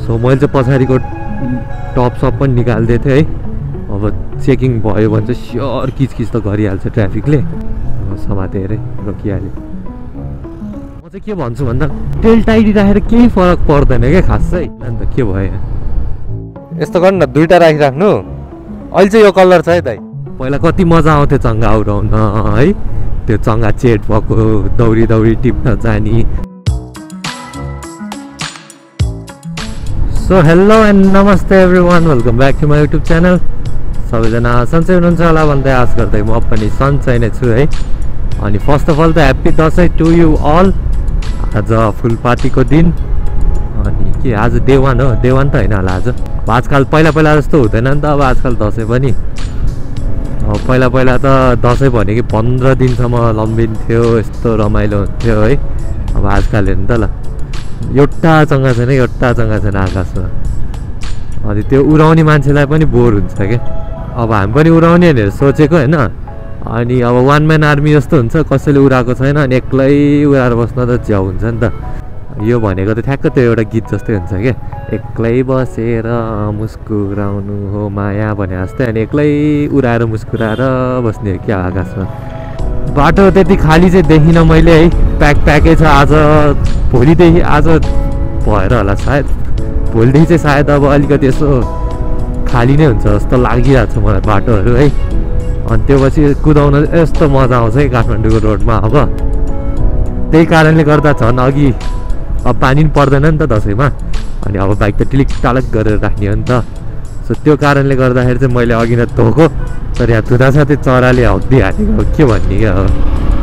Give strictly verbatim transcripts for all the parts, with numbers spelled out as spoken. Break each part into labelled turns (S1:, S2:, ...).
S1: So मैले चाहिँ पछाडिको टप सप पनि निकालिदिएको थिएँ है। अब चेकिङ भयो भने चाहिँ स्योर किचकिच त गरिहाल्छ ट्राफिकले। समातेँ अरे रोकिहाल्यो। म चाहिँ के भन्छु भन्दा टेल टाइडी राखेर केही फरक पर्दैन क्या खासै। अन्त के भयो यस्तो गर्नु न, दुईवटा राखिराख्नु। अहिले चाहिँ यो कलर छ है दाइ। पहिला कति मजा आउँथ्यो चङ्गा उडाउन है, त्यो चङ्गा चेट भएको दौडी दौडी टिप्न जाने। सो हेलो एन्ड नमस्ते everyone, welcome back to my YouTube channel. सबैजना सन्चै हुनुहुन्छ होला भन्दै आश गर्दै म पनि सन्चै नै छु है। अनि फर्स्ट अफ अल त happy Dashain to you all. आज फुल पार्टीको दिन। अनि के आज डे वान हो? डे वान त होइन होला आज। आजकल पहिला पहिला जस्तो हुँदैन नि त अब आजकल दसैँ पनि। अब पहिला पहिला त दसैँ भनेको पन्ध्र दिनसम्म लम्बिन्थ्यो, यस्तो रमाइलो हुन्थ्यो है। अब आजकल हेर्नु त ल, एउटा चङ्गा छैन एउटा चङ्गा छैन आकाशमा। अनि त्यो उडाउने मान्छेलाई पनि बोर हुन्छ क्या। अब हामी पनि उडाउने भनेर सोचेको होइन। अनि अब वान म्यान आर्मी जस्तो हुन्छ, कसैले उडाएको छैन अनि एक्लै उडाएर बस्न त च्याउ हुन्छ नि त। यो भनेको त ठ्याक्क त्यो एउटा गीत जस्तै हुन्छ क्या, एक्लै बसेर मुस्कुराउनु हो माया भने जस्तै। अनि एक्लै उडाएर मुस्कुराएर बस्ने हो क्या आकाशमा। बाटो त्यति खाली चाहिँ देखिनँ मैले है, प्याक प्याकै छ। आज भोलिदेखि आज भएर होला सायद, भोलिदेखि चाहिँ सायद अब अलिकति यसो खाली नै हुन्छ जस्तो लागिरहेको छ मलाई बाटोहरू है। अनि त्यो पछि कुदाउन यस्तो मजा आउँछ है काठमाडौँको रोडमा। अब त्यही कारणले गर्दा झन् अघि अब पानी पनि पर्दैन नि त दसैँमा। अनि अब बाइक त टिलिक टालक गरेर राख्ने हो नि त। सो त्यो कारणले गर्दाखेरि चाहिँ मैले अघि नै धोको, तर यहाँ धुँदा साथै चराले हग्दिहालेको के भन्ने क्या हो।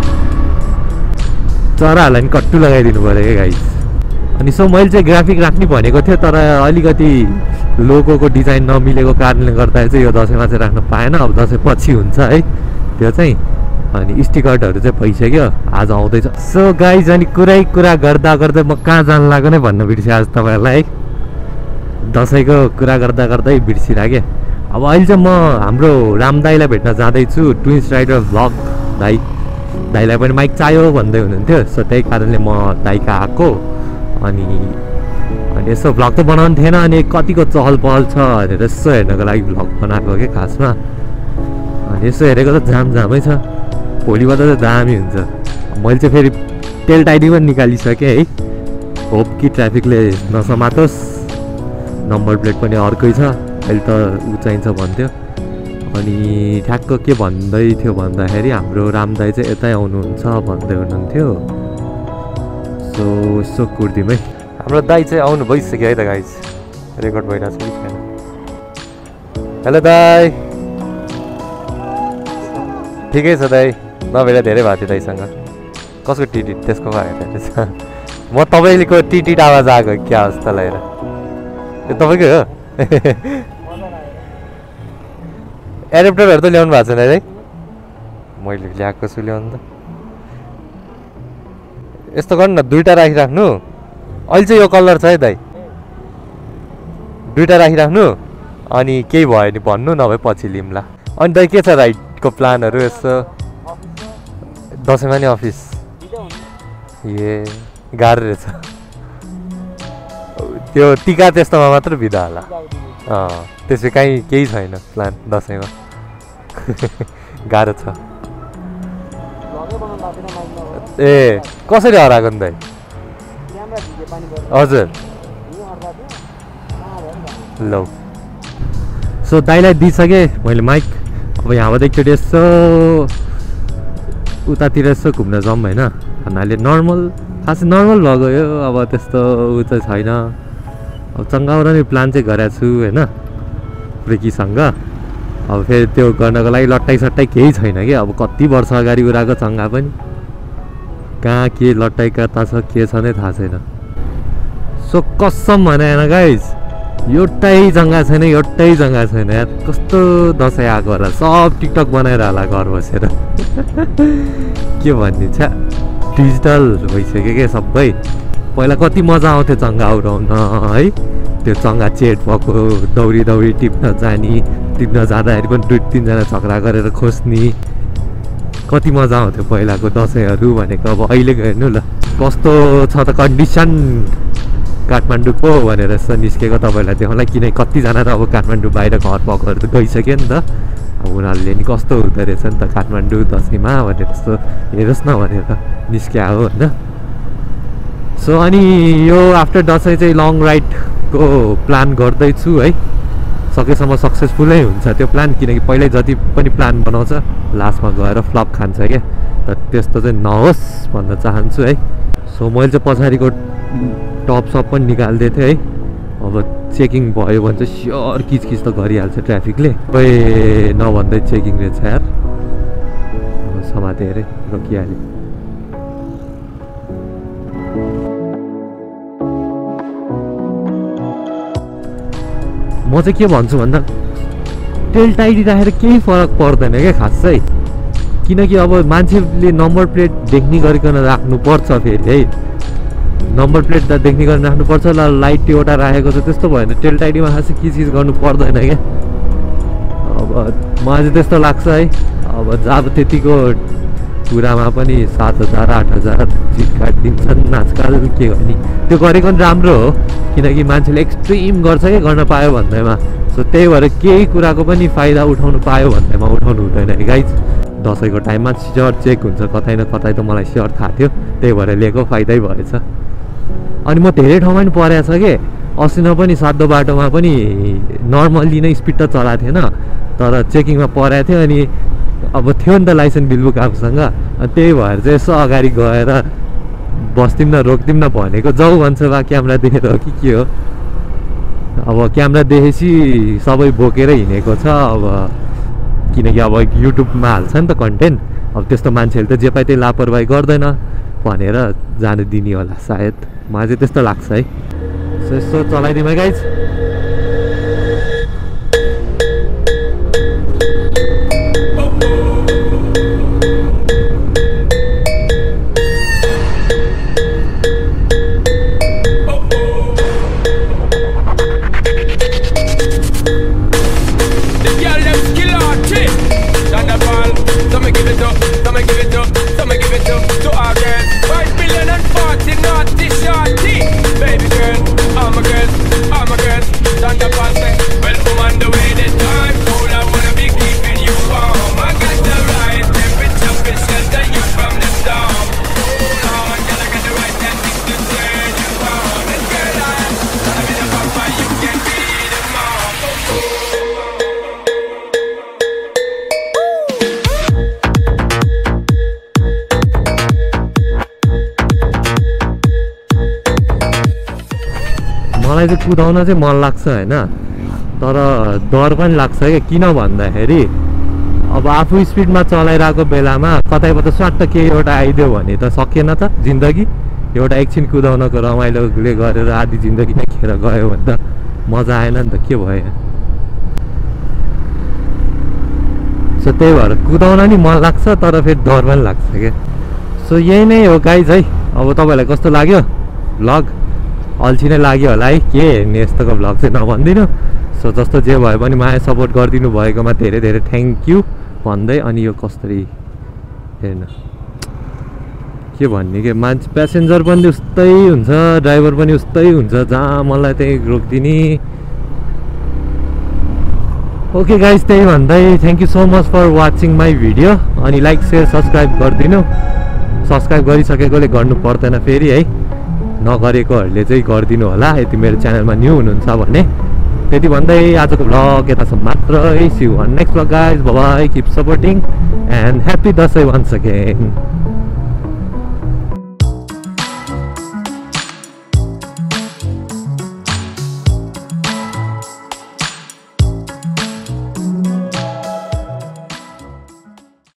S1: चराहरूलाई पनि कट्टु लगाइदिनु पऱ्यो क्या गाइस। अनि सो मैले चाहिँ ग्राफिक राख्ने भनेको थियो, तर अलिकति लोगोको डिजाइन नमिलेको कारणले गर्दाखेरि चाहिँ यो दसैँमा चाहिँ राख्न पाएन। अब दसैँ पछि हुन्छ है त्यो चाहिँ। अनि स्टिकर्टहरू चाहिँ भइसक्यो, आज आउँदैछ। सो गाइज अनि कुरै कुरा गर्दा गर्दै म कहाँ जानु लाग्यो नै भन्न बिर्सेँ आज तपाईँहरूलाई है। दसैँको कुरा गर्दा गर्दै बिर्सिरहेँ। अब अहिले चाहिँ म हाम्रो राम दाईलाई भेट्न जाँदैछु, ट्विन्स राइडर भ्लग दाई। दाईलाई पनि माइक चाहियो भन्दै हुनुहुन्थ्यो। सो त्यही कारणले म दाईका आएको। अनि अनि यसो भ्लग त बनाउनु थिएन, अनि कतिको चहल पहल छ भनेर यसो हेर्नको लागि भ्लग बनाएको क्या खासमा। अनि यसो हेरेको त जाम जामै छ, भोलिबाट त दामी हुन्छ। मैले चाहिँ फेरि टेल टाइडी पनि निकालिसकेँ है। होप कि ट्राफिकले नसमातोस्। नम्बर प्लेट पनि अर्कै छ, अहिले त ऊ चाहिन्छ भन्थ्यो। अनि ठ्याक्क के भन्दै थियो भन्दाखेरि हाम्रो राम दाई चाहिँ यतै आउनुहुन्छ भन्दै हुनुहुन्थ्यो। सो यसो कुर्दिउँ है। हाम्रो दाई चाहिँ आउनु भइसक्यो है त गाइज, रेकर्ड भइरहेको छ कि छैन? हेलो दाई, ठिकै छ दाई? नभएर धेरै भएको थियो दाईसँग। कसको टिटी त्यसको रहेछ। म तपाईँको टिटी आवाज आएको क्या अवस्था लगाएर? यो तपाईँकै हो? एडेप्टरहरू त ल्याउनु भएको छैन है? मैले ल्याएको छु ल्याउनु त। यस्तो गर्नु न, दुईवटा राखिराख्नु। अहिले चाहिँ यो कलर छ है दाइ, दुईवटा राखिराख्नु। अनि केही भयो नि भन्नु, नभए पछि लिउँला। अनि दाइ के छ राइडको प्लानहरू? यसो दसैँमा नि अफिस? ए गाह्रो रहेछ त्यो। टिका त्यस्तोमा मात्र बिदा होला। अँ त्यसै काहीँ केही छैन प्लान दसैँमा। गाह्रो छ। ए कसरी हराएको नि दाइ? हजुर ल। सो दाइलाई दिइसकेँ मैले माइक। अब यहाँबाट एकचोटि यसो उतातिर यसो घुम्न जाऊँ होइन। भन्नाले नर्मल, खास नर्मल भएको यो। अब त्यस्तो ऊ चाहिँ छैन। अब चङ्गा उडाउने प्लान चाहिँ गरेको छु होइन प्रेकीसँग। अब फेरि त्यो गर्नको लागि लट्टाइ सट्टाइ केही छैन कि। अब कति वर्ष अगाडि उडाएको चङ्गा पनि, कहाँ के लट्टाइ कता छ के छ नै थाहा छैन। सो कसम भने होइन गाइज, एउटै चङ्गा छैन, एउटै चङ्गा छैन यार। कस्तो दसैँ आएको होला, सब टिकटक बनाएर होला घर बसेर। के भन्ने छ, डिजिटल भइसक्यो क्या सबै। पहिला कति मजा आउँथ्यो चङ्गा उडाउन है, त्यो चङ्गा चेट भएको दौडी दौडी टिप्न जाने। टिप्न जाँदाखेरि पनि दुई तिनजना झगडा गरेर खोज्ने, कति मजा आउँथ्यो पहिलाको दसैँहरू भनेको। अब अहिलेको हेर्नु ल कस्तो छ त कन्डिसन। काठमाडौँ पो भनेर यसो निस्केको तपाईँलाई देखाउँला, किनकि कतिजना त अब काठमाडौँ बाहिर घर भएकोहरू त गइसक्यो नि त। अब उनीहरूले नि कस्तो हुँदो रहेछ नि त काठमाडौँ दसैँमा भनेर यस्तो हेरोस् न भनेर निस्क्या हो होइन। सो अनि यो आफ्टर दसैँ चाहिँ लङ राइडको प्लान गर्दैछु है, सकेसम्म सक्सेसफुलै हुन्छ त्यो प्लान, किनकि पहिल्यै जति पनि प्लान बनाउँछ लास्टमा गएर फ्लप खान्छ क्या, त त्यस्तो चाहिँ नहोस् भन्न चाहन्छु है। सो मैले चाहिँ पछाडिको टप सप पनि निकालिदिएको थिएँ है, अब चेकिङ भयो भने चाहिँ स्योर किचकिच त गरिहाल्छ ट्राफिकले, खोइ नभन्दै चेकिङ रहेछ यार, समातेर रोकिहाल्यो। म चाहिँ के भन्छु भन्दा टेल टाइडी राखेर केही फरक पर्दैन क्या खासै, किनकि अब मान्छेले नम्बर प्लेट देख्ने गरिकन राख्नुपर्छ फेरि है, नम्बर प्लेट त देख्ने गरेर राख्नुपर्छ। ल लाइट एउटा राखेको छ त्यस्तो भयो भने टेल टाइडीमा खासै के चिज गर्नु पर्दैन क्या। अब मलाई चाहिँ त्यस्तो लाग्छ है, अब जब त्यतिको कुरामा पनि सात हजार आठ हजार चिट काटिदिन्छन् आजकल, के गर्ने त्यो गरेको पनि राम्रो हो, किनकि मान्छेले एक्सट्रिम गर्छ क्या गर्न पायो भन्दैमा। सो त्यही भएर केही कुराको पनि फाइदा उठाउनु पायो भन्दैमा उठाउनु हुँदैन है गाइज। दसैँको टाइममा स्योर चेक हुन्छ कतै न कतै, त मलाई स्योर थाहा थियो, त्यही भएर लिएको फाइदै भएछ। अनि म धेरै ठाउँमा पनि परेको छ कि अस्तिमा पनि सातो बाटोमा पनि नर्मल्ली नै स्पिड त चलाएको थिएन, तर चेकिङमा परेको थियो। अनि अब थियो नि त लाइसेन्स बिलबुक आफूसँग, त्यही भएर चाहिँ यसो अगाडि गएर बस्दिउँ न रोक्दिउँ न भनेको, जाउ भन्छ बा क्यामेरा देखेर हो कि के हो। अब क्यामेरा देखेपछि सबै बोकेर हिँडेको छ, अब किनकि अब युट्युबमा हाल्छ नि त कन्टेन्ट, अब त्यस्तो मान्छेहरूले त जे पाइ त्यही लापरवाही गर्दैन भनेर जानु दिने होला सायद, मलाई चाहिँ त्यस्तो लाग्छ है। सो यसो चलाइदिउँ है गाइज। मलाई चाहिँ कुदाउन चाहिँ मन लाग्छ होइन, तर डर पनि लाग्छ क्या। किन भन्दाखेरि अब आफू स्पिडमा चलाइरहेको बेलामा कतैबाट स्वाट केही एउटा आइदियो भने त सकिएन त जिन्दगी। एउटा एकछिन कुदाउनको रमाइलोले गरेर आधी जिन्दगी नै खेर गयो भने त मजा आएन नि त, के भयो। सो त्यही भएर कुदाउन नि मन लाग्छ, तर फेरि डर पनि लाग्छ क्या। सो यही नै हो गाइज है। अब तपाईँलाई कस्तो लाग्यो भ्लग? अल्छी नै लाग्यो होला है, के हेर्ने यस्तोको भ्लग चाहिँ नभनिदिनु। सो जस्तो जे भए पनि माया सपोर्ट गरिदिनु भएकोमा धेरै धेरै थ्याङ्क यू भन्दै, अनि यो कसरी हेर्न के भन्ने के मान्छे प्यासेन्जर पनि उस्तै हुन्छ, ड्राइभर पनि उस्तै हुन्छ, जहाँ मलाई त्यही रोकिदिने। ओके गाइज, त्यही भन्दै thank you so much for watching my video. अनि लाइक सेयर सब्सक्राइब गरिदिनु, सब्सक्राइब गरिसकेकोले गर्नु पर्दैन फेरि है, नगरेकोहरूले चाहिँ गरिदिनु होला यदि मेरो च्यानलमा न्यू हुनुहुन्छ भने। त्यति भन्दै आजको भ्लग यतासम्म मात्रै। See you on next vlog guys, bye bye, keep supporting and happy Dashain once again.